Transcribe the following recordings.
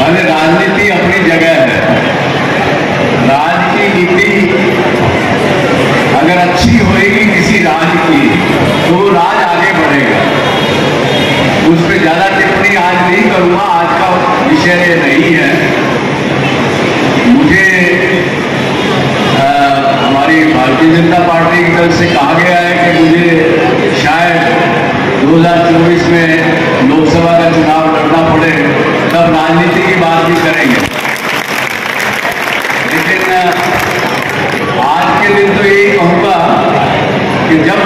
अरे राजनीति अपनी जगह है। राज की नीति अगर अच्छी होएगी किसी राज की तो वो राज आगे बढ़ेगा। उस पर ज्यादा टिप्पणी आज नहीं करूंगा, आज का विषय ये नहीं है। मुझे हमारी भारतीय जनता पार्टी की तरफ से कहा गया है कि मुझे शायद 2024 में लोकसभा का चुनाव लड़ना पड़े, तब राजनीति की बात भी करेंगे। लेकिन आज के दिन तो यही कहूंगा कि जब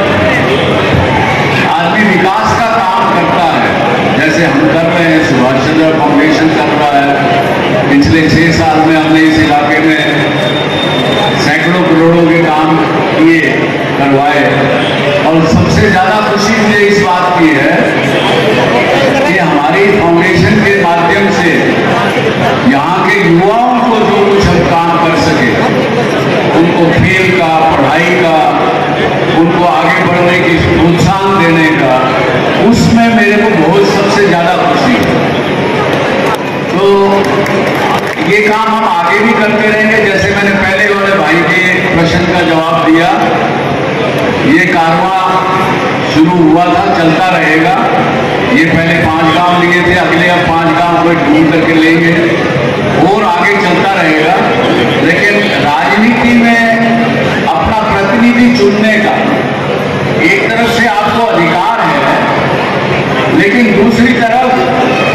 आदमी विकास का काम करता है, जैसे हम कर रहे हैं, सुभाष चंद्र फाउंडेशन कर रहा है, पिछले 6 साल में हमने इस इलाके में सैकड़ों करोड़ों के काम किए, करवाए, और सबसे ज्यादा खुशी मुझे इस बात की है कि हमारी फाउंडेशन के माध्यम से यहाँ के युवाओं को जो कुछ हम काम कर सके, उनको खेल का, पढ़ाई का, उनको आगे बढ़ने की प्रोत्साहन देने का, उसमें मेरे को बहुत सबसे ज्यादा खुशी है। तो ये काम हम आगे भी करते रहेंगे। जैसे मैंने पहले वाले भाई के प्रश्न का जवाब दिया, ये कारवां शुरू हुआ था, चलता रहेगा। ये पहले 5 गांव लिए थे, अगले अब 5 गांव को ढूंढ करके लेंगे और आगे चलता रहेगा। लेकिन राजनीति में अपना प्रतिनिधि चुनने का एक तरफ से आपको अधिकार है, लेकिन दूसरी तरफ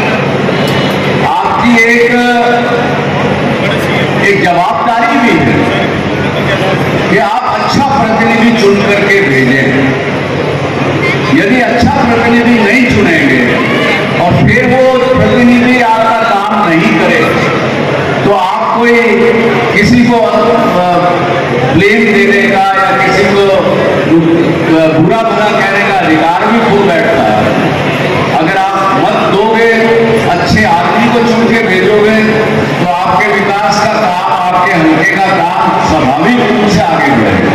आपकी एक जवाबदारी भी है कि आप अच्छा प्रतिनिधि चुन करके भेजें। यदि अच्छा प्रतिनिधि नहीं चुनेंगे और फिर वो प्रतिनिधि आपका काम नहीं करे, तो आप कोई किसी को ब्लेम देने का या किसी को बुरा भला कहने का अधिकार भी खो बैठता है। अगर आप मत दोगे, अच्छे आदमी को चुन के भेजोगे, तो आपके विकास का काम, आपके हल्के का काम स्वाभाविक रूप से आगे बढ़ेगा।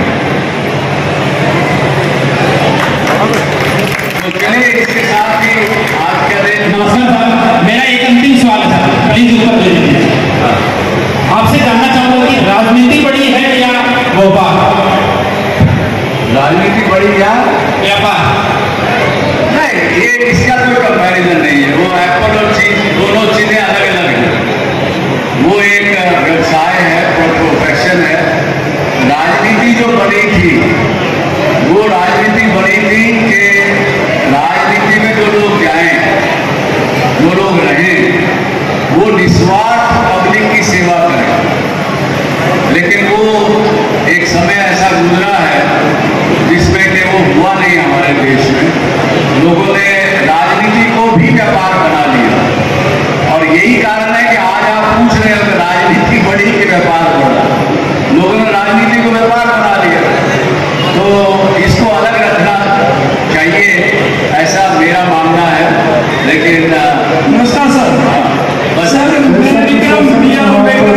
तो चलिए इसके साथ ही आज के दिन। नमस्कार सर, मेरा एक अंतिम सवाल है सर, प्लीज उत्तर दे दीजिए। आपसे जानना चाहूंगा कि राजनीति बड़ी है या व्यापार? राजनीति बड़ी या व्यापार? नहीं, ये इसका कोई कंपैरिजन नहीं है। वो एप्पल और चीज, दोनों चीजें अलग अलग हैं। वो एक व्यवसाय है, प्रोफेशन है। राजनीति जो बनी थी, वो राजनीति बनी थी कि राजनीति में जो लोग जाएं, जो लोग रहें, वो निस्वार्थ पब्लिक की सेवा करें। लेकिन वो एक समय ऐसा गुजरा है जिसमें कि वो हुआ नहीं हमारे देश में। लोगों ने राजनीति को भी व्यापार बना लिया, और यही कारण है कि आज आप पूछ रहे हो कि राजनीति बढ़ी कि व्यापार बढ़ा। लोगों ने राजनीति को व्यापार बना लिया, तो इसको अलग रखना चाहिए, ऐसा मेरा मानना है। लेकिन नमस्कार सर। बस सर, मैं विक्रम भैया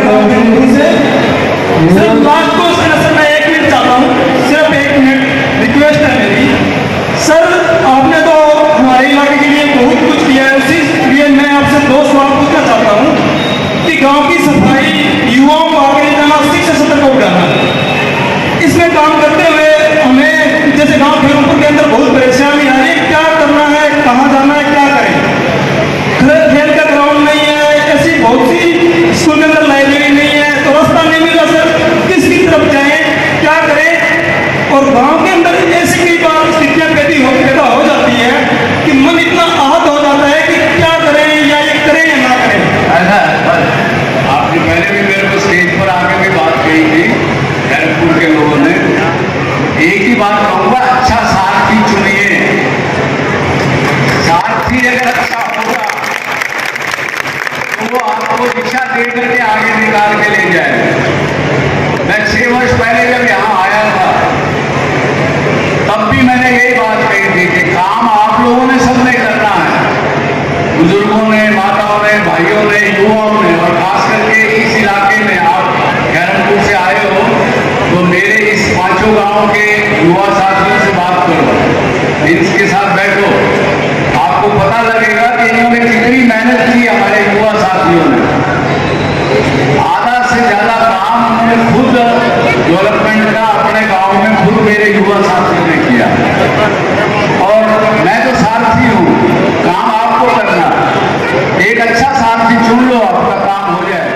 सर, बात को सर मैं 1 मिनट चाहता हूँ, सिर्फ 1 मिनट रिक्वेस्ट है मेरी। सर, आपने तो हमारे इलाके के लिए बहुत कुछ किया है, उसी लिए मैं आपसे 2 सवाल पूछना चाहता हूँ कि गांव की सफाई, युवाओं को आगे जाना, शिक्षा सत्र को उठाना, इसमें काम करते हुए हमें जैसे गांव खेलपुर के अंदर बहुत परेशानी आ रही है। क्या करना है, कहाँ जाना है, क्या करें? खेल का ग्राउंड नहीं है, ऐसी बहुत सी स्कूल के अंदर लाइब्रेरी नहीं है, तो रास्ता नहीं मिला सर, किसकी तरफ जाएं, क्या करें? और गांव के अंदर ऐसी कई बार स्थितियां पैदा हो जाती है कि मन इतना आहत हो जाता है कि क्या करें, या ये करें या ना करें। आपने पहले भी मेरे को स्टेज पर आके भी बात कही थी, खैरपुर के लोगों ने। एक ही बात कहूंगा, अच्छा सारथी चुनिए। सारथी अगर अच्छा होगा तो वो आपको दिशा दे करके आगे निकाल के ले जाए। मैं 6 वर्ष पहले जब यहाँ आया था, तब भी मैंने यही बात कही थी कि काम आप लोगों ने सबने करना है, बुजुर्गों ने, माताओं ने, भाइयों ने, युवाओं ने, और खास करके इस इलाके में आप खैरपुर से आए हो, तो मेरे इस 5 गांव के युवा साथियों से बात करो, इनके साथ बैठो, आपको पता लगेगा कि इन्होंने कितनी मेहनत की हमारे युवा साथियों ने। डेवलपमेंट का अपने गांव में खुद मेरे युवा साथियों ने किया। और मैं तो सारथी हूं, काम आपको करना। एक अच्छा साथी चुन लो, आपका काम हो जाए।